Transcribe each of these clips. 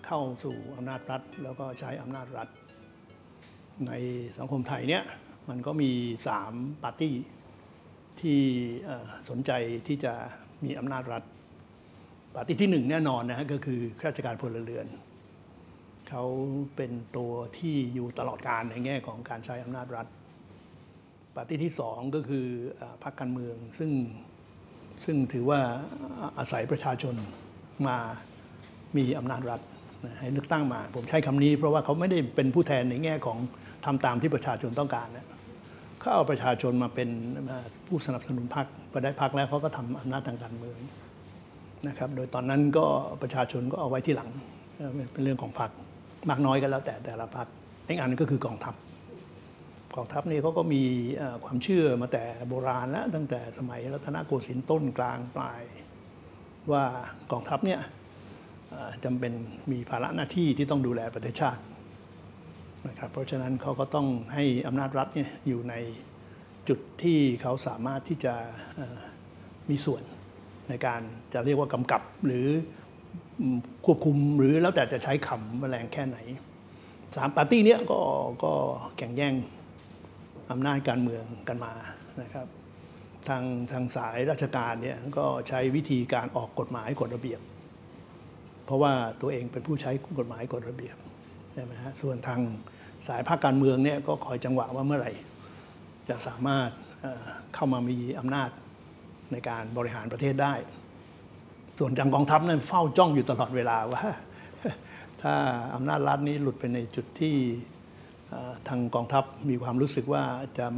เข้าสู่อำนาจรัฐแล้วก็ใช้อำนาจรัฐในสังคมไทยเนี่ยมันก็มี3ปาร์ตี้ที่สนใจที่จะมีอำนาจรัฐปาร์ตี้ที่1แน่นอนนะฮะก็คือข้าราชการพลเรือนเขาเป็นตัวที่อยู่ตลอดกาลในแง่ของการใช้อำนาจรัฐปาร์ตี้ที่2ก็คือพรรคการเมืองซึ่งถือว่าอาศัยประชาชนมามีอำนาจรัฐให้เลือกตั้งมาผมใช้คำนี้เพราะว่าเขาไม่ได้เป็นผู้แทนในแง่ของทำตามที่ประชาชนต้องการนะเขาเอาประชาชนมาเป็นผู้สนับสนุนพรรคพอได้พรรคแล้วเขาก็ทำอำนาจทางการเมืองนะครับโดยตอนนั้นก็ประชาชนก็เอาไว้ที่หลังเป็นเรื่องของพรรคมากน้อยก็แล้วแต่ละพรรคอีกอันนึงก็คือกองทัพนี่เขาก็มีความเชื่อมาแต่โบราณแล้วตั้งแต่สมัยรัตนโกสินทร์ต้นกลางปลายว่ากองทัพเนี่ยจำเป็นมีภาระหน้าที่ที่ต้องดูแลประเทศชาตินะครับเพราะฉะนั้นเขาก็ต้องให้อำนาจรัฐเนี่ยอยู่ในจุดที่เขาสามารถที่จะมีส่วนในการจะเรียกว่ากำกับหรือควบคุมหรือแล้วแต่จะใช้คำแรงแค่ไหน3ปาร์ตี้เนี้ยก็แข่งแย่งอำนาจการเมืองกันมานะครับทางสายราชการเนี่ยก็ใช้วิธีการออกกฎหมายกฎระเบียบเพราะว่าตัวเองเป็นผู้ใช้กฎหมายกฎระเบียบใช่ไหมฮะส่วนทางสายภาคการเมืองเนี่ยก็คอยจังหวะว่าเมื่อไหร่จะสามารถเข้ามามีอำนาจในการบริหารประเทศได้ส่วนทางกองทัพนั้นเฝ้าจ้องอยู่ตลอดเวลาว่าถ้าอำนาจรัฐนี้หลุดไปในจุดที่ทางกองทัพมีความรู้สึกว่าจะ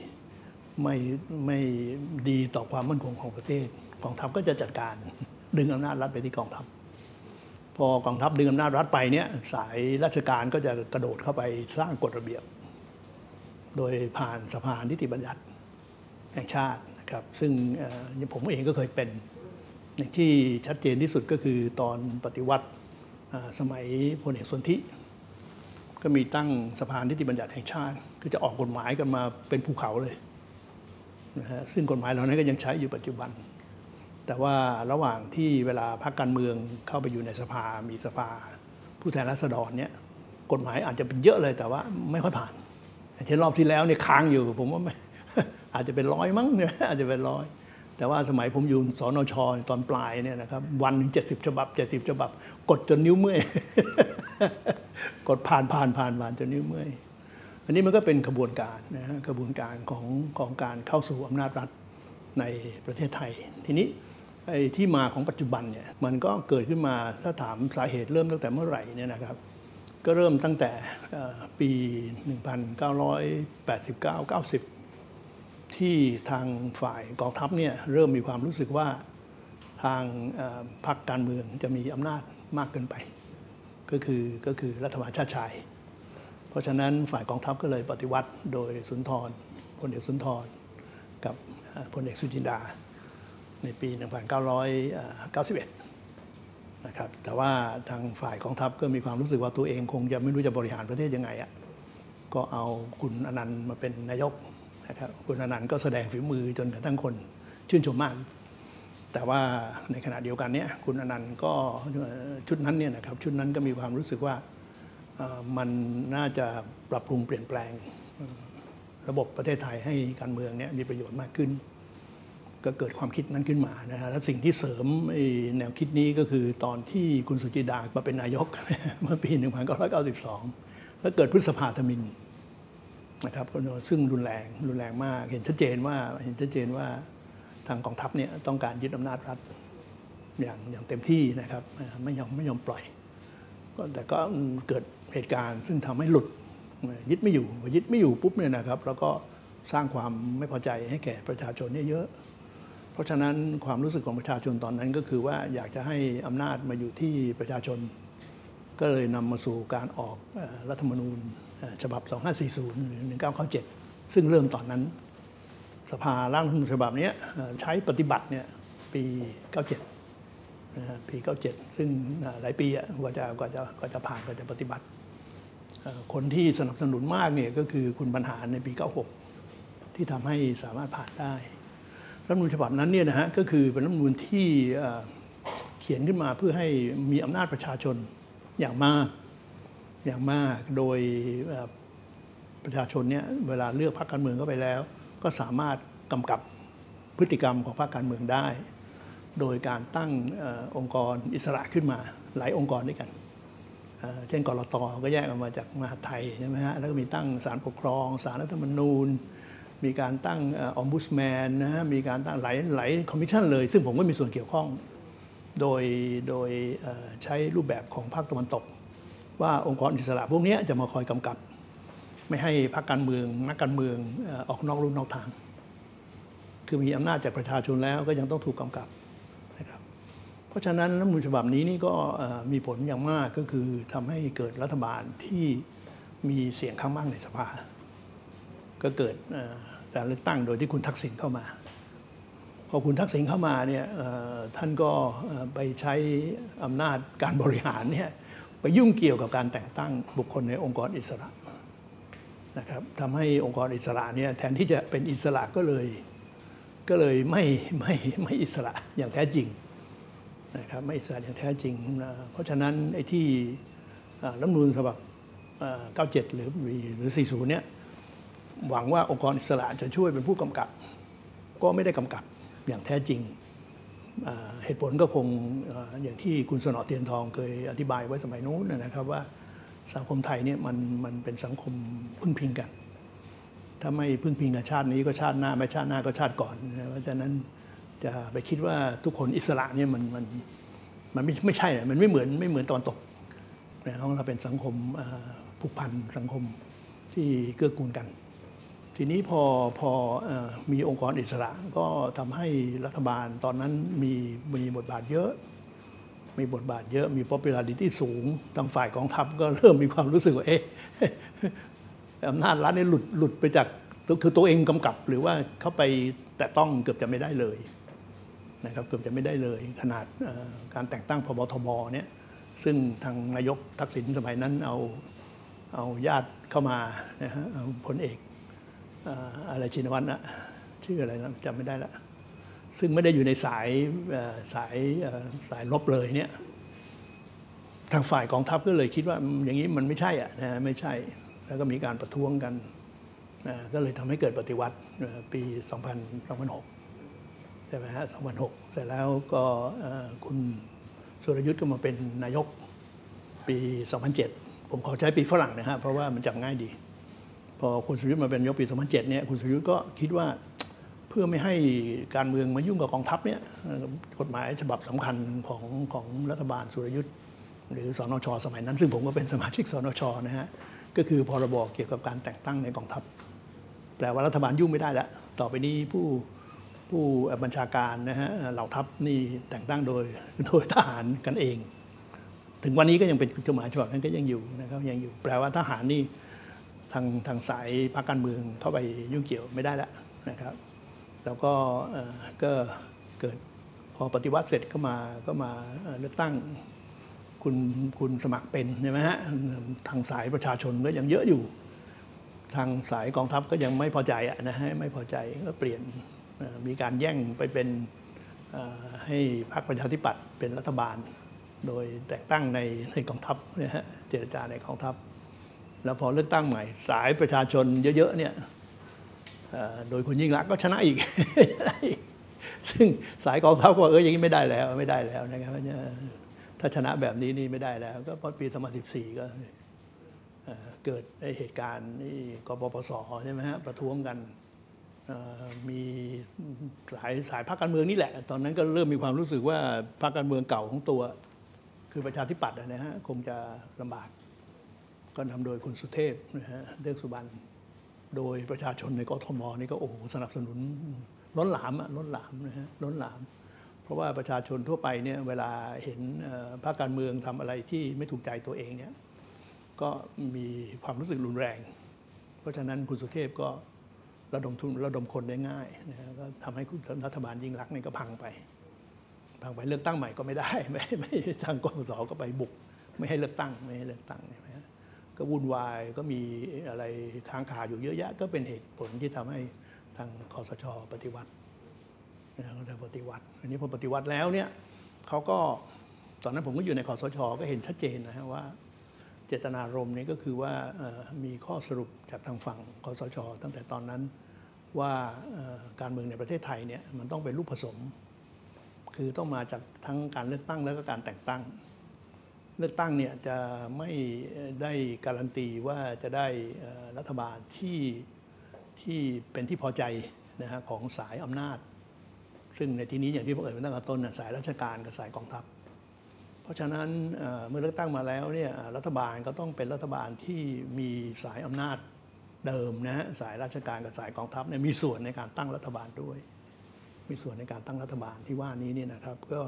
ไม่ดีต่อความมั่นคงของประเทศกองทัพก็จะจัดการดึงอำนาจรัฐไปที่กองทัพพอกองทัพดึงอำนาจรัฐไปเนี่ยสายราชการก็จะกระโดดเข้าไปสร้างกฎระเบียบโดยผ่านสภานิติบัญญัติแห่งชาตินะครับซึ่งผมเองก็เคยเป็นอย่างที่ชัดเจนที่สุดก็คือตอนปฏิวัติสมัยพลเอกสนธิก็มีตั้งสภานิติบัญญัติแห่งชาติคือจะออกกฎหมายกันมาเป็นภูเขาเลยนะฮะซึ่งกฎหมายเหล่านั้นก็ยังใช้อยู่ปัจจุบันแต่ว่าระหว่างที่เวลาพรรคการเมืองเข้าไปอยู่ในสภามีสภาผู้แทนราษฎรเนี่ยกฎหมายอาจจะเป็นเยอะเลยแต่ว่าไม่ค่อยผ่านเช่นรอบที่แล้วเนี่ยค้างอยู่ผมว่าอาจจะเป็น100มั้งเนี่ยอาจจะเป็น100แต่ว่าสมัยผมอยู่สนช.ตอนปลายเนี่ยนะครับวันถึง70 ฉบับ70 ฉบับกดจนนิ้วเมื่อยกดผ่านจนนิ้วเมื่อยอันนี้มันก็เป็นกระบวนการนะฮะกระบวนการของการเข้าสู่อำนาจรัฐในประเทศไทยทีนี้ไอ้ที่มาของปัจจุบันเนี่ยมันก็เกิดขึ้นมาถ้าถามสาเหตุเริ่มตั้งแต่เมื่อไหร่เนี่ยนะครับก็เริ่มตั้งแต่ปี1989-90ที่ทางฝ่ายกองทัพเนี่ยเริ่มมีความรู้สึกว่าทางพรรคการเมืองจะมีอำนาจมากเกินไปก็คือรัฐบาลชาติชายเพราะฉะนั้นฝ่ายกองทัพก็เลยปฏิวัติโดยพลเอกสุนทรกับพลเอกสุจินดาในปี 1991 นะครับแต่ว่าทางฝ่ายกองทัพก็มีความรู้สึกว่าตัวเองคงจะไม่รู้จะบริหารประเทศยังไงอ่ะก็เอาคุณอนันต์มาเป็นนายกนะครับคุณอนันต์ก็แสดงฝีมือจนกระทั่งคนชื่นชมมากแต่ว่าในขณะเดียวกันเนี่ยคุณอนันต์ก็ชุดนั้นเนี่ยนะครับชุดนั้นก็มีความรู้สึกว่ามันน่าจะปรับปรุงเปลี่ยนแปลงระบบประเทศไทยให้การเมืองเนี่ยมีประโยชน์มากขึ้นก็เกิดความคิดนั้นขึ้นมานะฮะและสิ่งที่เสริมแนวคิดนี้ก็คือตอนที่คุณสุจินดามาเป็นนายกเมื่อปี 1992 แล้วเกิดพฤษภาธมิฬนะครับซึ่งรุนแรงมากเห็นชัดเจนว่าทางกองทัพเนี่ยต้องการยึดอำนาจรัฐอย่างเต็มที่นะครับไม่ยอมปล่อยแต่ก็เกิดเหตุการณ์ซึ่งทำให้หลุดยึดไม่อยู่ปุ๊บเนี่ยนะครับแล้วก็สร้างความไม่พอใจให้แก่ประชาชนเยอะเพราะฉะนั้นความรู้สึกของประชาชนตอนนั้นก็คือว่าอยากจะให้อำนาจมาอยู่ที่ประชาชนก็เลยนำมาสู่การออกรัฐธรรมนูญฉบับ 2540 หรือ 1997 ซึ่งเริ่มตอนนั้นสภาร่างรัฐธรรมนูญฉบับนี้ใช้ปฏิบัติเนี่ยปี 97 ปี 97 ซึ่งหลายปีกว่าจะผ่านกว่าจะปฏิบัติคนที่สนับสนุนมากเนี่ยก็คือคุณบรรหารในปี 96 ที่ทำให้สามารถผ่านได้รัฐธรรมนูญฉบับนั้นเนี่ยนะฮะก็คือเป็นรัฐธรรมนูญที่เขียนขึ้นมาเพื่อให้มีอำนาจประชาชนอย่างมากโดยประชาชนเนี่ยเวลาเลือกพรรคการเมืองเข้าไปแล้ว ก็สามารถกำกับพฤติกรรมของพรรคการเมืองได้ โดยการตั้งองค์กรอิสระขึ้นมาหลายองค์กรด้วยกันเช่นกลต.ก็แยกออกมาจากมหาดไทยใช่ไหมฮะแล้วก็มีตั้งศาลปกครองศาลรัฐธรรมนูญมีการตั้งออมบุสแมนนะฮะมีการตั้งหลายคอมมิชชั่นเลยซึ่งผมก็มีส่วนเกี่ยวข้องโดยใช้รูปแบบของภาคตะวันตกว่าองค์กรอิสระพวกนี้จะมาคอยกำกับไม่ให้พรรคการเมืองนักการเมืองออกนอกลู่นอกทางคือมีอำนาจจากประชาชนแล้วก็ยังต้องถูกกำกับนะครับเพราะฉะนั้นรัฐธรรมนูญฉบับนี้นี่ก็มีผลอย่างมากก็คือทำให้เกิดรัฐบาลที่มีเสียงข้างมากในสภาก็เกิดการเลือกตั้งโดยที่คุณทักษิณเข้ามาพอคุณทักษิณเข้ามาเนี่ยท่านก็ไปใช้อำนาจการบริหารเนี่ยไปยุ่งเกี่ยวกับการแต่งตั้งบุคคลในองค์กรอิสระนะครับทำให้องค์กรอิสระเนี่ยแทนที่จะเป็นอิสระก็เลยไม่อิสระอย่างแท้จริงนะครับไม่อิสระอย่างแท้จริงเพราะฉะนั้นไอ้ที่รัฐธรรมนูญฉบับ97หรือ40เนี่ยหวังว่าองค์กรอิสระจะช่วยเป็นผู้กำกับก็ไม่ได้กำกับอย่างแท้จริงเหตุผลก็คงอย่างที่คุณสนอเทียนทองเคยอธิบายไว้สมัยนู้นนะครับว่าสังคมไทยเนี่ยมันเป็นสังคมพึ่งพิงกันถ้าไม่พึ่งพิงกันชาตินี้ก็ชาติหน้าไม่ชาติหน้าก็ชาติก่อนเพราะฉะนั้นจะไปคิดว่าทุกคนอิสระเนี่ยมันไม่ใช่มันไม่เหมือนตอนตกนะเราเป็นสังคมผูกพันสังคมที่เกื้อกูลกันทีนี้พอมีองค์กรอิสระก็ทำให้รัฐบาลตอนนั้นมีบทบาทเยอะมี popularity สูงทางฝ่ายกองทัพก็เริ่มมีความรู้สึกว่าอำนาจรัฐนี่หลุดไปจากคือตัวเองกำกับหรือว่าเข้าไปแต่ต้องเกือบจะไม่ได้เลยนะครับเกือบจะไม่ได้เลยขนาดการแต่งตั้งพบทบเนี่ยซึ่งทางนายกทักษิณสมัยนั้นเอาญาติเข้ามานะฮะพลเอกอะไรชินวัตรนะชื่ออะไรนะจำไม่ได้ละซึ่งไม่ได้อยู่ในสายลบเลยเนี่ยทางฝ่ายกองทัพก็เลยคิดว่าอย่างนี้มันไม่ใช่นะไม่ใช่แล้วก็มีการประท้วงกันก็เลยทำให้เกิดปฏิวัติปี2006ใช่ไหมฮะ2006เสร็จแล้วก็คุณสุรยุทธ์ก็มาเป็นนายกปี2007ผมขอใช้ปีฝรั่งนะฮะเพราะว่ามันจำง่ายดีพอคุณสุรยุทธ์มาเป็นนายกปี2007เนี่ยคุณสุรยุทธ์ก็คิดว่าเพื่อไม่ให้การเมืองมายุ่งกับกองทัพเนี่ยกฎหมายฉบับสำคัญของรัฐบาลสุรยุทธ์หรือสนช.สมัยนั้นซึ่งผมก็เป็นสมาชิกสนช.นะฮะก็คือพรบเกี่ยวกับการแต่งตั้งในกองทัพแปลว่ารัฐบาลยุ่งไม่ได้แล้วต่อไปนี้ผู้บัญชาการนะฮะเหล่าทัพนี่แต่งตั้งโดยทหารกันเองถึงวันนี้ก็ยังเป็นกฎหมายฉบับนั้นก็ยังอยู่นะครับยังอยู่แปลว่าทหารนี่ทางสายพรรคการเมืองเข้าไปยุ่งเกี่ยวไม่ได้แล้วนะครับแล้วก็เกิดพอปฏิวัติเสร็จก็มาเลือกตั้งคุณสมัครเป็นใช่ไหมฮะทางสายประชาชนก็ยังเยอะอยู่ทางสายกองทัพก็ยังไม่พอใจนะฮะไม่พอใจก็เปลี่ยนมีการแย่งไปเป็นให้พรรคประชาธิปัตย์เป็นรัฐบาลโดยแต่งตั้งในกองทัพนะฮะเจรจาในกองทัพแล้วพอเลือกตั้งใหม่สายประชาชนเยอะๆเนี่ยโดยคุณยิ่งรักษณ์ก็ชนะอีก ซึ่งสายกองทัพก็อย่างนี้ไม่ได้แล้วนะครับถ้าชนะแบบนี้นี่ไม่ได้แล้วก็พอปี2014ก็เกิดเหตุการณ์นี่กปปส.ใช่ไหมฮะประท้วงกันมีสายพรรคการเมืองนี่แหละตอนนั้นก็เริ่มมีความรู้สึกว่าพรรคการเมืองเก่าของตัวคือประชาธิปัตย์นะฮะคงจะลำบากก็นำโดยคุณสุเทพนะฮะเทือกสุบรรณโดยประชาชนในกทมนี่ก็โอ้โหสนับสนุนล้นหลามนะฮะล้นหลามเพราะว่าประชาชนทั่วไปเนี่ยเวลาเห็นพรรคการเมืองทำอะไรที่ไม่ถูกใจตัวเองเนี่ยก็มีความรู้สึกรุนแรงเพราะฉะนั้นคุณสุเทพก็ระดมคนได้ง่ายนะก็ทำให้รัฐบาลยิ่งรักษณ์นี่ก็พังไปเลือกตั้งใหม่ก็ไม่ได้ไม่ทางกปปส.ก็ไปบุกไม่ให้เลือกตั้งนะก็วุ่นวายก็มีอะไรค้างคาอยู่เยอะแยะก็เป็นเหตุผลที่ทำให้ทางคสช.ปฏิวัตินะเขาจะปฏิวัติอันนี้พอปฏิวัติแล้วเนี่ยเขาก็ตอนนั้นผมก็อยู่ในคสช.ก็เห็นชัดเจนนะฮะว่าเจตนารมณ์นี้ก็คือว่ามีข้อสรุปจากทางฝั่งคสช.ตั้งแต่ตอนนั้นว่าการเมืองในประเทศไทยเนี่ยมันต้องเป็นรูปผสมคือต้องมาจากทั้งการเลือกตั้งแล้วก็การแต่งตั้งเลือกตั้งเนี่ยจะไม่ได้การันตีว่าจะได้รัฐบาลที่เป็นที่พอใจนะฮะของสายอำนาจซึ่งในที่นี้อย่างที่ผมเอ่ยมาตั้งแต่ต้นสายราชการกับสายกองทัพเพราะฉะนั้นเมื่อเลือกตั้งมาแล้วเนี่ยรัฐบาลก็ต้องเป็นรัฐบาลที่มีสายอำนาจเดิมนะฮะสายราชการกับสายกองทัพเนี่ยมีส่วนในการตั้งรัฐบาลด้วยมีส่วนในการตั้งรัฐบาลที่ว่านี้นี่นะครับก็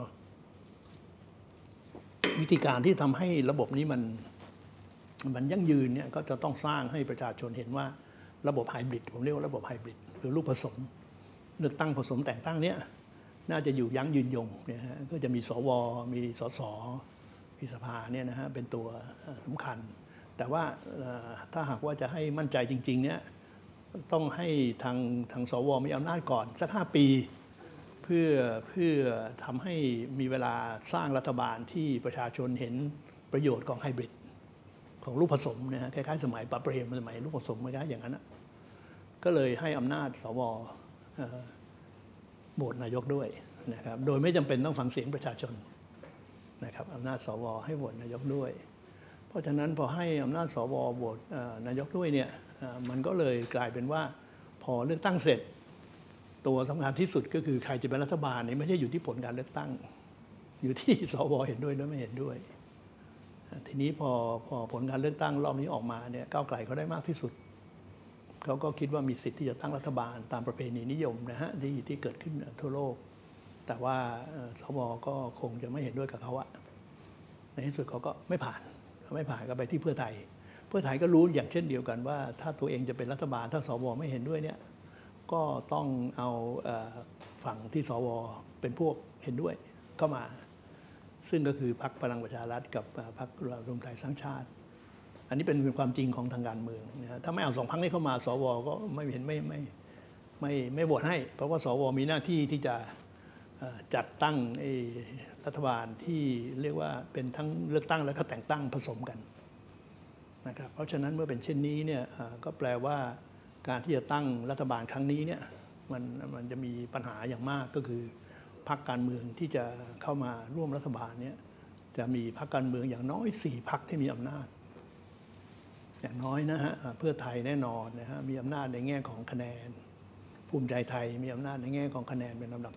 วิธีการที่ทำให้ระบบนี้มันยั่งยืนเนี่ยก็จะต้องสร้างให้ประชาชนเห็นว่าระบบไฮบริดผมเรียกว่าระบบไฮบริดหรือรูปผสมเลือกตั้งผสมแต่งตั้งเนี่ยน่าจะอยู่ยั้งยืนยงเนี่ยฮะก็จะมีสวมีสสมีสภาเนี่ยนะฮะเป็นตัวสำคัญแต่ว่าถ้าหากว่าจะให้มั่นใจจริงๆเนี่ยต้องให้ทางสวมีอำนาจก่อนสัก5 ปีเพื่อทำให้มีเวลาสร้างรัฐบาลที่ประชาชนเห็นประโยชน์ของไฮบริดของรูปผสมนะฮะคล้ายๆสมัยปะเปรมสมัยรูปผสมไม่ใช่อย่างนั้นก็เลยให้อำนาจสวโหวตนายกด้วยนะครับโดยไม่จำเป็นต้องฟังเสียงประชาชนนะครับอำนาจสวให้โหวตนายกด้วยเพราะฉะนั้นพอให้อำนาจสวโหวตนายกด้วยเนี่ยมันก็เลยกลายเป็นว่าพอเลือกตั้งเสร็จตัวสำคัญที่สุดก็คือใครจะเป็นรัฐบาลนี่ไม่ใช่อยู่ที่ผลการเลือกตั้งอยู่ที่สวเห็นด้วยหรือไม่เห็นด้วยทีนี้พอผลการเลือกตั้งรอบนี้ออกมาเนี่ยก้าวไกลเขาได้มากที่สุดเขาก็คิดว่ามีสิทธิ์ที่จะตั้งรัฐบาลตามประเพณีนิยมนะฮะที่เกิดขึ้นทั่วโลกแต่ว่าสวก็คงจะไม่เห็นด้วยกับเขาในที่สุดเขาก็ไม่ผ่านก็ไปที่เพื่อไทยก็รู้อย่างเช่นเดียวกันว่าถ้าตัวเองจะเป็นรัฐบาลถ้าสวไม่เห็นด้วยเนี่ยก็ต้องเอาฝั่งที่สวเป็นพวกเห็นด้วยเข้ามาซึ่งก็คือพรรคพลังประชารัฐกับพรรครวมไทยสร้างชาติอันนี้เป็นความจริงของทางการเมืองนะถ้าไม่เอา2 พรรคนี้เข้ามาสวก็ไม่เห็นไม่โหวตให้เพราะว่าสวมีหน้าที่ที่จะจัดตั้งรัฐบาลที่เรียกว่าเป็นทั้งเลือกตั้งและก็แต่งตั้งผสมกันนะครับเพราะฉะนั้นเมื่อเป็นเช่นนี้เนี่ยก็แปลว่าการที่จะตั้งรัฐบาลครั้งนี้เนี่ยมันจะมีปัญหาอย่างมากก็คือพรรคการเมืองที่จะเข้ามาร่วมรัฐบาลเนี่ยจะมีพรรคการเมืองอย่างน้อย4 พรรคที่มีอำนาจอย่างน้อยนะฮะเพื่อไทยแน่นอนนะฮะมีอำนาจในแง่ของคะแนนภูมิใจไทยมีอำนาจในแง่ของคะแนนเป็นลำดับ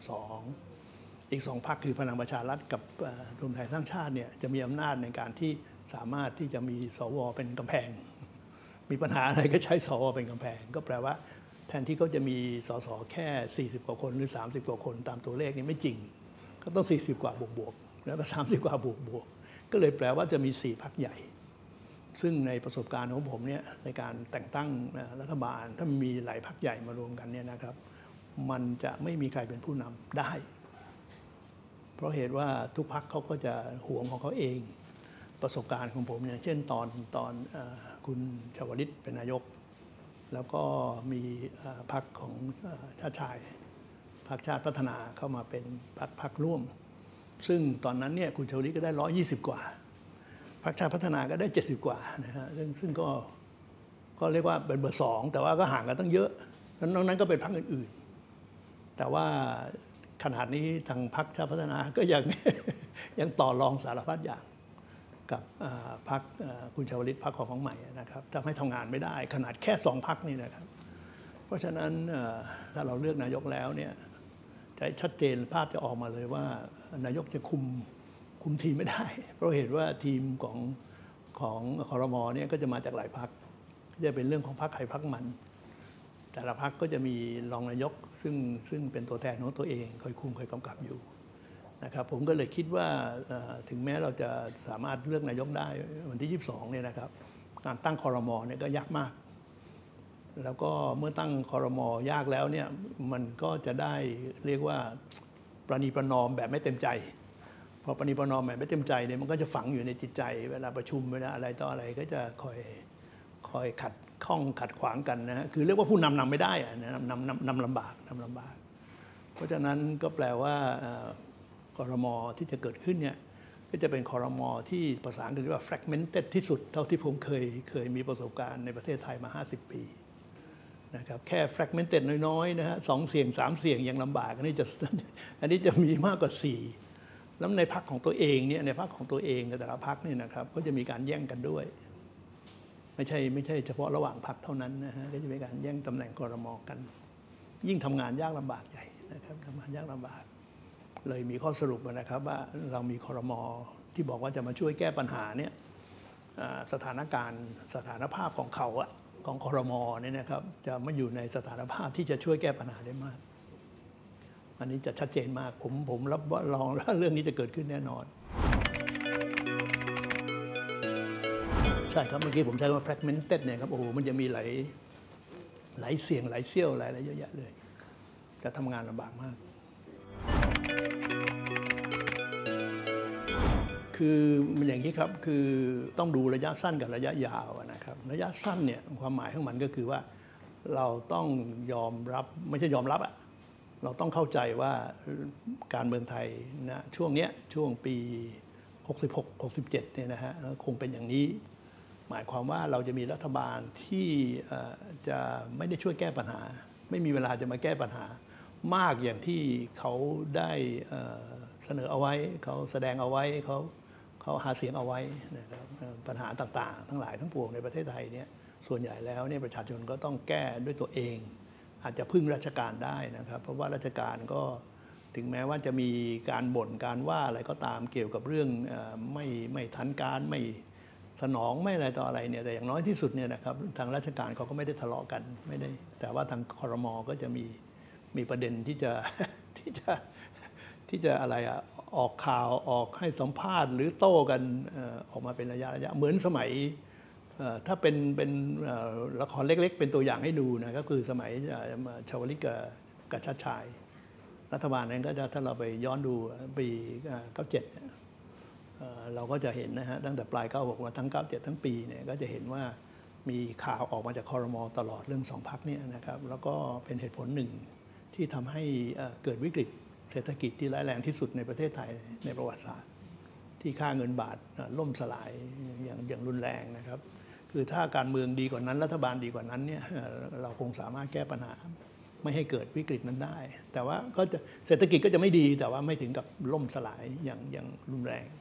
2อีก2 พรรคคือพลังประชารัฐกับรวมไทยสร้างชาติเนี่ยจะมีอำนาจในการที่สามารถที่จะมีสวเป็นกำแพงมีปัญหาอะไรก็ใช้สวเป็นกำแพงก็แปลว่าแทนที่เขาจะมีสสแค่40 กว่าคนหรือ30 กว่าคนตามตัวเลขนี่ไม่จริงก็ต้อง40 กว่าบวกแล้วก็30 กว่าบวกก็เลยแปลว่าจะมี4 พรรคใหญ่ซึ่งในประสบการณ์ของผมเนี่ยในการแต่งตั้งรัฐบาลถ้ามีหลายพรรคใหญ่มารวมกันเนี่ยนะครับมันจะไม่มีใครเป็นผู้นำได้เพราะเหตุว่าทุกพรรคเขาก็จะหวงของเขาเองประสบการณ์ของผมอย่างเช่นตอนคุณชวลิตเป็นนายกแล้วก็มีพรรคของชาติชายพรรคชาติพัฒนาเข้ามาเป็นพรรคร่วมซึ่งตอนนั้นเนี่ยคุณชวลิตก็ได้120 กว่าพรรคชาติพัฒนาก็ได้70 กว่านะฮะซึ่งก็เรียกว่าเป็นเบอร์ 2แต่ว่าก็ห่างกันตั้งเยอะนอกนั้นก็เป็นพรรคอื่นๆแต่ว่าขนาดนี้ทางพรรคชาติพัฒนาก็ยังต่อรองสารพัดอย่างกับพรรคคุณชวลิตพรรคของใหม่นะครับทำให้ทำงานไม่ได้ขนาดแค่2 พรรคนี่นะครับเพราะฉะนั้นถ้าเราเลือกนายกแล้วเนี่ยจะชัดเจนภาพจะออกมาเลยว่านายกจะคุมทีมไม่ได้เพราะเหตุว่าทีมของครม.เนี่ยก็จะมาจากหลายพรรคจะเป็นเรื่องของพรรคใครพรรคมันแต่ละพรรคก็จะมีรองนายกซึ่งเป็นตัวแทนของตัวเองคอยคุมคอยกำกับอยู่นะครับผมก็เลยคิดว่าถึงแม้เราจะสามารถเลือกนายกได้วันที่22เนี่ยนะครับการตั้งครม.เนี่ยก็ยากมากแล้วก็เมื่อตั้งครม.ยากแล้วเนี่ยมันก็จะได้เรียกว่าประนีประนอมแบบไม่เต็มใจพอประนีประนอมแบบไม่เต็มใจเนี่ยมันก็จะฝังอยู่ในจิตใจเวลาประชุมเวลาอะไรต่ออะไรก็จะคอยขัดข้องขัดขวางกันนะฮะคือเรียกว่าผู้นำไม่ได้นำลำบากเพราะฉะนั้นก็แปลว่ากรม.ที่จะเกิดขึ้นเนี่ยก็จะเป็นครม.ที่ภาษาอังกฤษเรียกว่า fragmented ที่สุดเท่าที่ผมเคยมีประสบการณ์ในประเทศไทยมา50 ปีนะครับแค่ fragmented น้อยๆนะฮะ2 เสียง 3 เสียงยังลำบากอันนี้จะมีมากกว่า4แล้วในพรรคของตัวเองเนี่ยในพรรคของตัวเองในแต่ละพรรคเนี่ยนะครับก็จะมีการแย่งกันด้วยไม่ใช่เฉพาะระหว่างพรรคเท่านั้นนะฮะก็จะมีการแย่งตำแหน่งครม.กันยิ่งทำงานยากลำบากใหญ่นะครับทำงานยากลำบากเลยมีข้อสรุปนะครับว่าเรามีครม.ที่บอกว่าจะมาช่วยแก้ปัญหาเนี่ยสถานภาพของเขาของครม.เนี่ยนะครับจะไม่อยู่ในสถานภาพที่จะช่วยแก้ปัญหาได้มากอันนี้จะชัดเจนมากผมรับรองว่าเรื่องนี้จะเกิดขึ้นแน่นอนใช่ครับเมื่อกี้ผมใช้คำว่า fragmented เนี่ยครับโอ้โหมันจะมีหลายเสียงหลายเสี้ยวหลายเยอะแยะเลยจะทำงานลำบากมากคือมันอย่างนี้ครับคือต้องดูระยะสั้นกับระยะยาวนะครับระยะสั้นเนี่ยความหมายของมันก็คือว่าเราต้องยอมรับไม่ใช่ยอมรับเราต้องเข้าใจว่าการเมืองไทยนะช่วงปี66-67เนี่ยนะฮะคงเป็นอย่างนี้หมายความว่าเราจะมีรัฐบาลที่จะไม่ได้ช่วยแก้ปัญหาไม่มีเวลาจะมาแก้ปัญหามากอย่างที่เขาได้เสนอเอาไว้เขาแสดงเอาไว้เขาหาเสียงเอาไว้นะครับปัญหาต่างๆทั้งหลายทั้งปวงในประเทศไทยเนี่ยส่วนใหญ่แล้วเนี่ยประชาชนก็ต้องแก้ด้วยตัวเองอาจจะพึ่งราชการได้นะครับเพราะว่าราชการก็ถึงแม้ว่าจะมีการบ่นการว่าอะไรก็ตามเกี่ยวกับเรื่องไม่ทันการไม่สนองไม่อะไรต่ออะไรเนี่ยแต่อย่างน้อยที่สุดเนี่ยนะครับทางราชการเขาก็ไม่ได้ทะเลาะกันไม่ได้แต่ว่าทางครม.ก็จะมีประเด็นที่จะอะไรออกข่าวออกให้สัมภาษณ์หรือโต้กันออกมาเป็นระยะเหมือนสมัยถ้าเป็นละครเล็กๆเป็นตัวอย่างให้ดูนะก็คือสมัยชวลิตกับชาติชายรัฐบาลนั้นก็จะถ้าเราไปย้อนดูปี97เราก็จะเห็นนะฮะตั้งแต่ปลาย96มาทั้ง97ทั้งปีเนี่ยก็จะเห็นว่ามีข่าวออกมาจากครม.ตลอดเรื่อง2 พรรคเนี่ยนะครับแล้วก็เป็นเหตุผลหนึ่งที่ทำให้เกิดวิกฤตเศรษฐกิจที่ร้ายแรงที่สุดในประเทศไทยในประวัติศาสตร์ที่ค่าเงินบาทล่มสลายอย่างรุนแรงนะครับคือถ้าการเมืองดีกว่านั้นรัฐบาลดีกว่านั้นเนี่ยเราคงสามารถแก้ปัญหาไม่ให้เกิดวิกฤตนั้นได้แต่ว่าก็จะเศรษฐกิจก็จะไม่ดีแต่ว่าไม่ถึงกับล่มสลายอย่างรุนแรง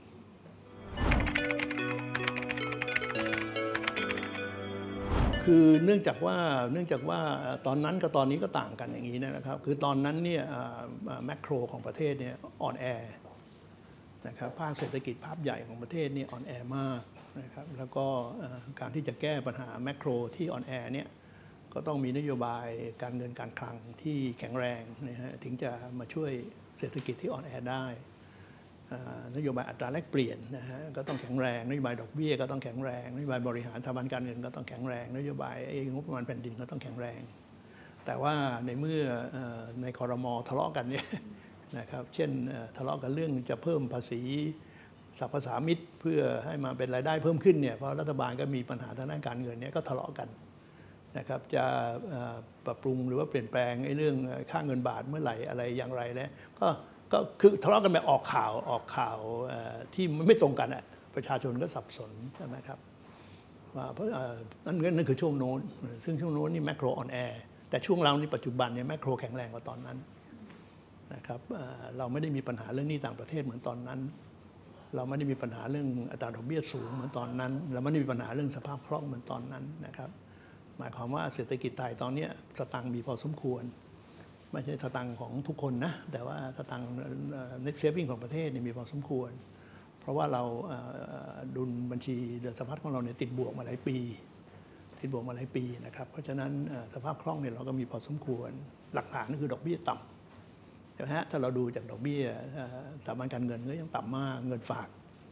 คือเนื่องจากว่าตอนนั้นกับตอนนี้ก็ต่างกันอย่างนี้นะครับคือตอนนั้นเนี่ยแมคโครของประเทศเนี่ยอ่อนแอนะครับภาคเศรษฐกิจภาพใหญ่ของประเทศนี่อ่อนแอมากนะครับแล้วก็การที่จะแก้ปัญหาแมคโครที่อ่อนแอเนี่ยก็ต้องมีนโยบายการเงินการคลังที่แข็งแรงนะฮะถึงจะมาช่วยเศรษฐกิจที่อ่อนแอได้นโยบายอัตราแลกเปลี่ยนนะฮะก็ต้องแข็งแรงนโยบายดอกเบี้ยก็ต้องแข็งแรงนโยบายบริหารสถาบันการเงินก็ต้องแข็งแรงนโยบายงบประมาณแผ่นดินก็ต้องแข็งแรงแต่ว่าในเมื่อในครม.ทะเลาะกันเนี่ยนะครับเช่นทะเลาะกันเรื่องจะเพิ่มภาษีสรรพสามิตเพื่อให้มาเป็นรายได้เพิ่มขึ้นเนี่ยเพราะรัฐบาลก็มีปัญหาทางด้านการเงินเนี่ยก็ทะเลาะกันนะครับจะปรับปรุงหรือว่าเปลี่ยนแปลงเรื่องค่าเงินบาทเมื่อไหร่อะไรอย่างไรเนี่ยก็คือทะเลาะกันแบบออกข่าวที่ไม่ตรงกันประชาชนก็สับสนใช่ไหมครับว่าเพราะนั่นคือช่วงโน้นซึ่งช่วงโน้นนี่แมคโครอ่อนแอแต่ช่วงเรานี่ปัจจุบันเนี่ยแมคโครแข็งแรงกว่าตอนนั้นนะครับเราไม่ได้มีปัญหาเรื่องหนี้ต่างประเทศเหมือนตอนนั้นเราไม่ได้มีปัญหาเรื่องอัตราดอกเบี้ยสูงเหมือนตอนนั้นเราไม่ได้มีปัญหาเรื่องสภาพคล่องเหมือนตอนนั้นนะครับหมายความว่าเศรษฐกิจไทยตอนนี้สตางค์มีพอสมควรไม่ใช่สตางค์ของทุกคนนะแต่ว่าสตางค์ net saving ของประเทศเนี่ยมีพอสมควรเพราะว่าเราดุลบัญชีเดือนสะพัดของเราเนี่ยติดบวกมาหลายปีนะครับเพราะฉะนั้นสภาพคล่องเนี่ยเราก็มีพอสมควรหลักฐานก็คือดอกเบี้ยต่ำใช่ไหมฮะถ้าเราดูจากดอกเบี้ยสถาบันการเงินก็ยังต่ำมากเงินฝาก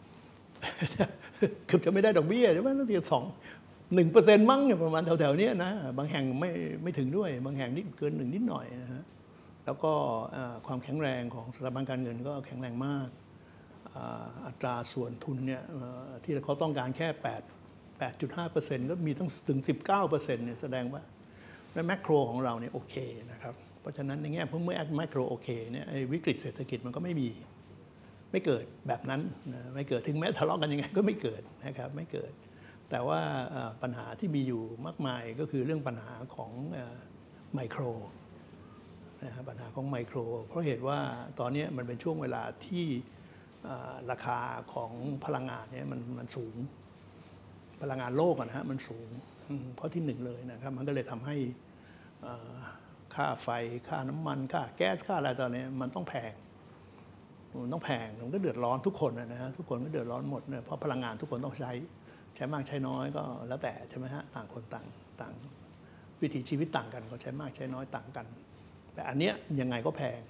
เกือบจะไม่ได้ดอกเบี้ยใช่ไหมตั้งแต่1%มั้งเนี่ยประมาณแถวๆนี้นะบางแห่งไม่ถึงด้วยบางแห่งนิดเกิน1นิดหน่อยนะฮะแล้วก็ความแข็งแรงของสถาบันการเงินก็แข็งแรงมากอัตราส่วนทุนเนี่ยที่เขาต้องการแค่8.5% ก็มีถึง 19% เนี่ยแสดงว่าแมคโครของเราเนี่ยโอเคนะครับเพราะฉะนั้นในแง่เมื่อแมคโครโอเคเนี่ยวิกฤตเศรษฐกิจมันก็ไม่มีไม่เกิดแบบนั้นนะไม่เกิดถึงแม้ทะเลาะกันยังไงก็ไม่เกิดนะครับไม่เกิดแต่ว่าปัญหาที่มีอยู่มากมายก็คือเรื่องปัญหาของไมโครนะครับปัญหาของไมโครเพราะเหตุว่าตอนนี้มันเป็นช่วงเวลาที่ราคาของพลังงานเนี่ยมันสูงพลังงานโลกนะฮะมันสูงเพราะที่หนึ่งเลยนะครับมันก็เลยทำให้ค่าไฟค่าน้ำมันค่าแก๊สค่าอะไรตอนนี้มันต้องแพงมันก็เดือดร้อนทุกคนนะฮะทุกคนก็เดือดร้อนหมดเนี่ยเพราะพลังงานทุกคนต้องใช้มากใช้น้อยก็แล้วแต่ใช่ไหมฮะต่างคนต่างวิถีชีวิตต่างกันก็ใช้มากใช้น้อยต่างกันแต่อันเนี้ยยังไงก็แพง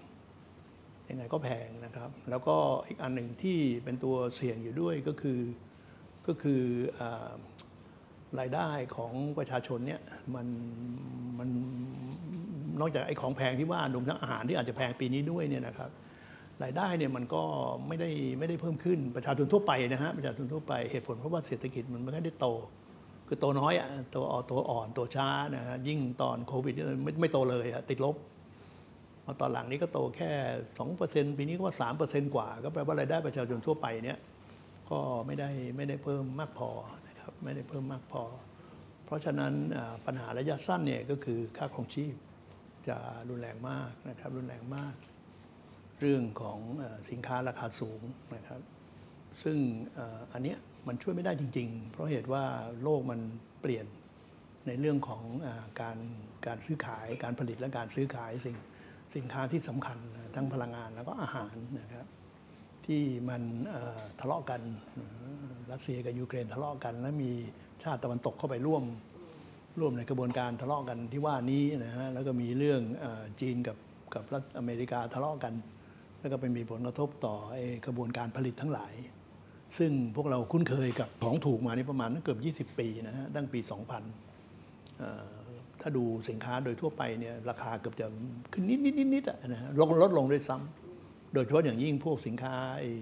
นะครับแล้วก็อีกอันหนึ่งที่เป็นตัวเสี่ยงอยู่ด้วยก็คือรายได้ของประชาชนเนี่ยมันนอกจากไอ้ของแพงที่ว่ารวมทั้งอาหารที่อาจจะแพงปีนี้ด้วยเนี่ยนะครับรายได้เนี่ยมันก็ไม่ได้เพิ่มขึ้นประชาชนทั่วไปนะฮะประชาชนทั่วไปเหตุผลเพราะว่าเศรษฐกิจมันไม่ได้โตคือโตน้อยอ่ะตัวอ่อนตัวช้านะฮะยิ่งตอนโควิดไม่โตเลยติดลบตอนหลังนี้ก็โตแค่ 2% ปีนี้ก็ว่า 3% กว่าก็แปลว่ารายได้ประชาชนทั่วไปเนี่ยก็ไม่ได้เพิ่มมากพอนะครับไม่ได้เพิ่มมากพอเพราะฉะนั้นปัญหาระยะสั้นเนี่ยก็คือค่าครองชีพจะรุนแรงมากนะครับรุนแรงมากเรื่องของสินค้าราคาสูงนะครับซึ่งอันนี้มันช่วยไม่ได้จริงๆเพราะเหตุว่าโลกมันเปลี่ยนในเรื่องของการซื้อขายการผลิตและการซื้อขายสินค้าที่สำคัญทั้งพลังงานแล้วก็อาหารนะครับที่มันทะเลาะกันรัสเซียกับยูเครนทะเลาะกันและมีชาติตะวันตกเข้าไปร่วมในกระบวนการทะเลาะกันที่ว่านี้นะฮะแล้วก็มีเรื่องจีนกับรัฐอเมริกาทะเลาะกันแล้วก็ไปมีผลกระทบต่อกระบวนการผลิตทั้งหลายซึ่งพวกเราคุ้นเคยกับของถูกมานี่ประมาณเกือบ20 ปีนะฮะตั้งปี 2000ถ้าดูสินค้าโดยทั่วไปเนี่ยราคาเกือบจะขึ้นนิดนะฮะลดลงด้วยซ้ำโดยเฉพาะอย่างยิ่งพวกสินค้า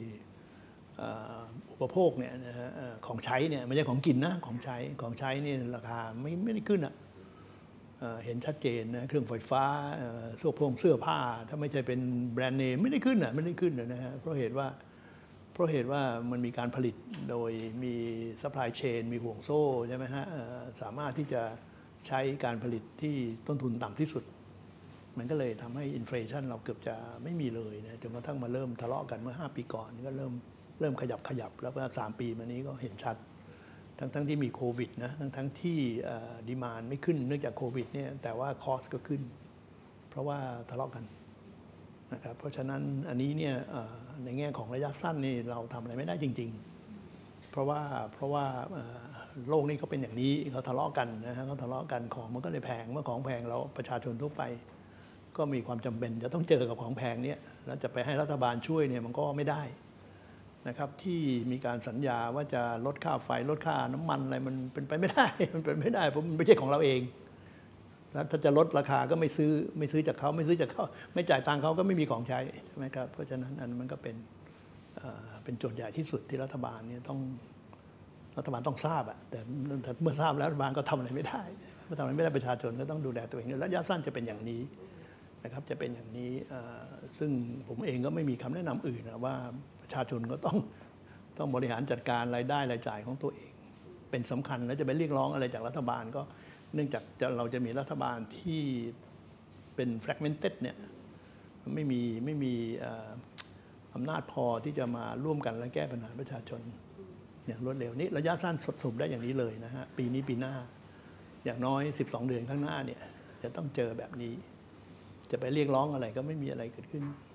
อุปโภคเนี่ยนะฮะของใช้เนี่ยไม่ใช่ของกินนะของใช้นี่ราคาไม่ได้ขึ้นอ่ะเห็นชัดเจนนะเครื่องไฟฟ้าเสื้อผ้าถ้าไม่ใช่เป็นแบรนด์เนมไม่ได้ขึ้นนะฮะเพราะเหตุว่ามันมีการผลิตโดยมีซัพพลายเชนมีห่วงโซ่ใช่ไหมฮะสามารถที่จะใช้การผลิตที่ต้นทุนต่ำที่สุดมันก็เลยทำให้อินเฟลชันเราเกือบจะไม่มีเลยนะจนกระทั่งมาเริ่มทะเลาะกันเมื่อ5 ปีก่อนก็เริ่มขยับแล้วก็3 ปีมานี้ก็เห็นชัดทั้งที่มีโควิดนะทั้งที่ดีมานด์ไม่ขึ้นเนื่องจากโควิดเนี่ยแต่ว่าคอสก็ขึ้นเพราะว่าทะเลาะกันนะครับเพราะฉะนั้นอันนี้เนี่ยในแง่ของระยะสั้นนี่เราทำอะไรไม่ได้จริงๆเพราะว่าโลกนี้เขาเป็นอย่างนี้เขาทะเลาะกันนะฮะเขาทะเลาะกันของมันก็เลยแพงเมื่อของแพงเราประชาชนทั่วไปก็มีความจำเป็นจะต้องเจอกับของแพงเนี่ยแล้วจะไปให้รัฐบาลช่วยเนี่ยมันก็ไม่ได้นะครับที่มีการสัญญาว่าจะลดค่าไฟลดค่าน้ำมันอะไรมันเป็นไปไม่ได้เพราะมันไม่ใช่ของเราเองแล้วถ้าจะลดราคาก็ไม่ซื้อจากเขาไม่จ่ายตังค์เขาก็ไม่มีของใช้ใช่ไหมครับเพราะฉะนั้นอันมันก็เป็นโจทย์ใหญ่ที่สุดที่รัฐบาลเนี่ยต้องทราบอะแต่เมื่อทราบแล้วรัฐบาลก็ทำอะไรไม่ได้ประชาชนก็ต้องดูแลตัวเองระยะสั้นจะเป็นอย่างนี้นะครับจะเป็นอย่างนี้ซึ่งผมเองก็ไม่มีคำแนะนำอื่นนะว่าประชาชนก็ต้องบริหารจัดการรายได้รายจ่ายของตัวเองเป็นสำคัญแล้วจะไปเรียกร้องอะไรจากรัฐบาลก็เนื่องจากเราจะมีรัฐบาลที่เป็น fragmented เนี่ยไม่มีอำนาจพอที่จะมาร่วมกันและแก้ปัญหาประชาชนอย่างรวดเร็วนี้ระยะสั้นสรุปได้อย่างนี้เลยนะฮะปีนี้ปีหน้าอย่างน้อย12 เดือนข้างหน้าเนี่ยจะต้องเจอแบบนี้จะไปเรียกร้องอะไรก็ไม่มีอะไรเกิดขึ้น